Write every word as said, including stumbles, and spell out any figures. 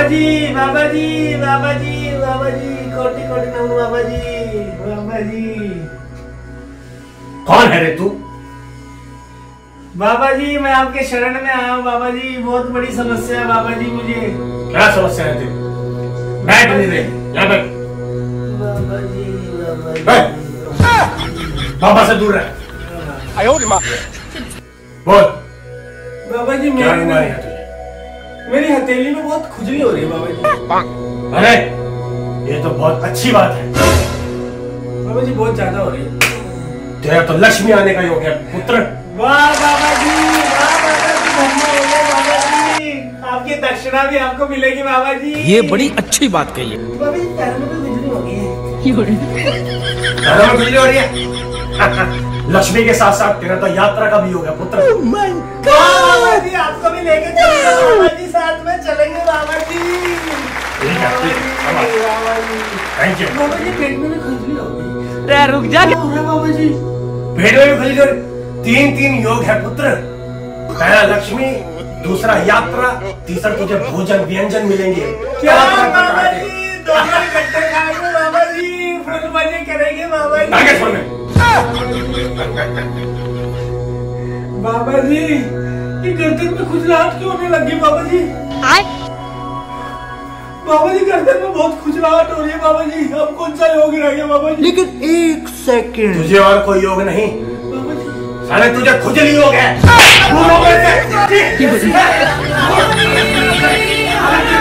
जी बाबा जी बाबा जी बाबा जी कोटि कोटि नमः बाबा जी बाबा जी। कौन है रे तू? बाबा जी मैं आपके शरण में आया हूँ बाबा जी, बहुत बड़ी समस्या है बाबा जी मुझे। क्या समस्या है तेरी? बैठ नहीं रहे, यहाँ बैठ। बाबा जी बाबा जी बैठ। बाबा से दूर रह। आयो रे माँ। बोल। बाबा जी क्या मेरी हुआ है तुझे? मेरी हथेली में बहुत खुजली हो रही है बाबा जी। अरे ये तो बहुत अच्छी बात है। बाबा जी बहुत ज्यादा हो रही है। तेरा तो लक्ष्मी आने का योग है पुत्र। वाह बाबा जी वाह बाबा जी, धन्य हो गए बाबा जी, आपकी दक्षिणा भी आपको मिलेगी बाबा जी। ये बड़ी अच्छी बात कही है। बाबा जी पैरों में तो बिजली हो गई है। पैरों में बिजली हो रही है। लक्ष्मी के साथ साथ तेरा तो यात्रा का भी योग है पुत्र। oh बाबा जी आपको भी लेके चलेंगे बाबा जी, साथ में चलेंगे बाबा जी। ठीक है, ठीक है, बाबा जी थैंक यू। बाबा जी पेट में भी खुजली हो गई। रे रुक जा। क्या हो रहा है बाबा जी? पेट में भी खुजली हो रही। तीन तीन योग है पुत्र। पहला लक्ष्मी, दूसरा यात्रा, तीसरा तुझे भोजन व्यंजन मिलेंगे। क्या बाबा जी दोनों इकट्ठे खाएंगे बाबा जी, फुल मजे करेंगे बाबा जी। आगे छोड़ में। बाबा जी ये गर्दन में खुजलाहट क्यों होने लगी बाबा जी? बाबा जी गर्दन में बहुत खुजलाहट हो रही है बाबा जी, अब कौन सा योग रह गया बाबा जी? लेकिन एक सेकंड, तुझे और कोई योग नहीं बाबा जी साले, तुझे खुजली योग है।